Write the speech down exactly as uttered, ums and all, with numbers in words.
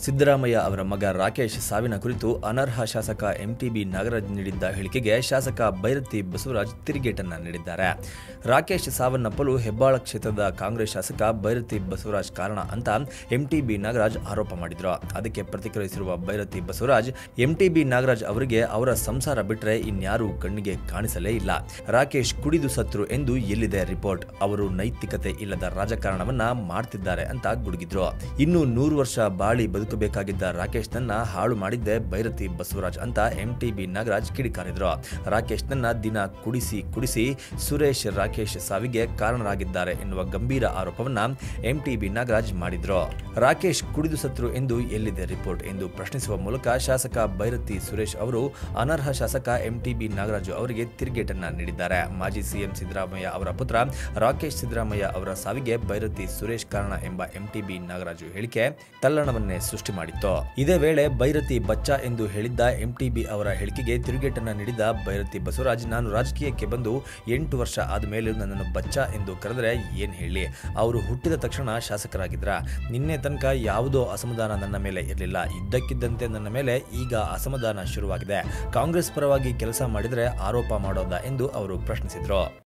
ಸಿದ್ದರಾಮಯ್ಯ ಅವರ ಮಗ ರಾಕೇಶ್ ಸಾವಿನ ಕುರಿತು ಅನರ್ಹ ಶಾಸಕ ಎಂಟಿಬಿ ನಾಗರಾಜ್ ನೀಡಿದ್ದ ಹೇಳಿಕೆಗೆ ಶಾಸಕ ಬೈರತಿ ಬಸವರಾಜ್ ತಿರುಗೇಟನ್ನ ನೀಡಿದ್ದಾರೆ. ರಾಕೇಶ್ ಸಾವನ್ನಪ್ಪಲು ಹೆಬ್ಬಾಳ ಕ್ಷೇತ್ರದ ಕಾಂಗ್ರೆಸ್ ಶಾಸಕ ಬೈರತಿ ಬಸವರಾಜ್ ಕಾರಣ ಅಂತ ಎಂಟಿಬಿ ನಾಗರಾಜ್ ಆರೋಪ ಮಾಡಿದ್ರು. ಅದಕ್ಕೆ ಪ್ರತಿಕ್ರಿಯಿಸಿರುವ ಬೈರತಿ ಬಸವರಾಜ್, ಎಂಟಿಬಿ ನಾಗರಾಜ್ ಅವರಿಗೆ ಅವರ ಸಂಸಾರ ಬಿಟ್ಟರೆ ಇನ್ಯಾರೂ ಕಣ್ಣಿಗೆ ಕಾಣಿಸಲೇ ಇಲ್ಲ. ರಾಕೇಶ್ ಕುಡಿದು ಸತ್ರು ಎಂದು ಎಲ್ಲಿದೆ ರಿಪೋರ್ಟ್? ಅವರು ನೈತಿಕತೆ ಇಲ್ಲದ ರಾಜಕಾರಣವನ್ನ ಮಾಡ್ತಿದ್ದಾರೆ ಅಂತ ಗುಡುಗಿದ್ರು. ಇನ್ನು ನೂರು ವರ್ಷ ಬಾಳಿ ಬದುಕಬೇಕಾಗಿದ್ದ ರಾಕೇಶ್ನನ್ನ ಹಾಳು ಮಾಡಿದ್ದೆ ಬೈರತಿ ಬಸವರಾಜ್ ಅಂತ ಎಂಟಿಬಿ ನಾಗರಾಜ್ ಕಿಡಿಕಾರಿದ್ರು. ರಾಕೇಶ್ನನ್ನ ದಿನ ಕುಡಿಸಿ ಕುಡಿಸಿ ಸುರೇಶ್ ರಾಕೇಶ್ ಸಾವಿಗೆ ಕಾರಣರಾಗಿದ್ದಾರೆ ಎನ್ನುವ ಗಂಭೀರ ಆರೋಪವನ್ನ ಎಂಟಿಬಿ ನಾಗರಾಜ್ ಮಾಡಿದ್ರು. ರಾಕೇಶ್ ಕುಡಿದು ಸತ್ರು ಎಂದು ಎಲ್ಲಿದೆ ರಿಪೋರ್ಟ್ ಎಂದು ಪ್ರಶ್ನಿಸುವ ಮೂಲಕ ಶಾಸಕ ಬೈರತಿ ಸುರೇಶ್ ಅವರು ಅನರ್ಹ ಶಾಸಕ ಎಂಟಿಬಿ ನಾಗರಾಜು ಅವರಿಗೆ ತಿರುಗೇಟನ್ನ ನೀಡಿದ್ದಾರೆ. ಮಾಜಿ ಸಿಎಂ ಸಿದ್ದರಾಮಯ್ಯ ಅವರ ಪುತ್ರ ರಾಕೇಶ್ ಸಿದ್ದರಾಮಯ್ಯ ಅವರ ಸಾವಿಗೆ ಬೈರತಿ ಸುರೇಶ್ ಕಾರಣ ಎಂಬ ಎಂಟಿಬಿ ನಾಗರಾಜು ಹೇಳಿಕೆ ತಲ್ಲಣವನ್ನೇ ಸೃಷ್ಟಿ ಮಾಡಿತ್ತು. ಇದೇ ವೇಳೆ ಬೈರತಿ ಬಚ್ಚಾ ಎಂದು ಹೇಳಿದ್ದ ಎಂಟಿಬಿ ಅವರ ಹೇಳಿಕೆಗೆ ತಿರುಗೇಟನ್ನ ನೀಡಿದ ಬೈರತಿ ಬಸವರಾಜ್, ನಾನು ರಾಜಕೀಯಕ್ಕೆ ಬಂದು ಎಂಟು ವರ್ಷ ಆದ ಮೇಲೆ ನನ್ನನ್ನು ಬಚ್ಚಾ ಎಂದು ಕರೆದರೆ ಏನ್ ಹೇಳಿ? ಅವರು ಹುಟ್ಟಿದ ತಕ್ಷಣ ಶಾಸಕರಾಗಿದ್ರ? ನಿನ್ನೆ ತನಕ ಯಾವುದೋ ಅಸಮಾಧಾನ ನನ್ನ ಮೇಲೆ ಇರಲಿಲ್ಲ. ಇದ್ದಕ್ಕಿದ್ದಂತೆ ನನ್ನ ಮೇಲೆ ಈಗ ಅಸಮಾಧಾನ ಶುರುವಾಗಿದೆ. ಕಾಂಗ್ರೆಸ್ ಪರವಾಗಿ ಕೆಲಸ ಮಾಡಿದರೆ ಆರೋಪ ಮಾಡೋದಾ ಎಂದು ಅವರು ಪ್ರಶ್ನಿಸಿದ್ರು.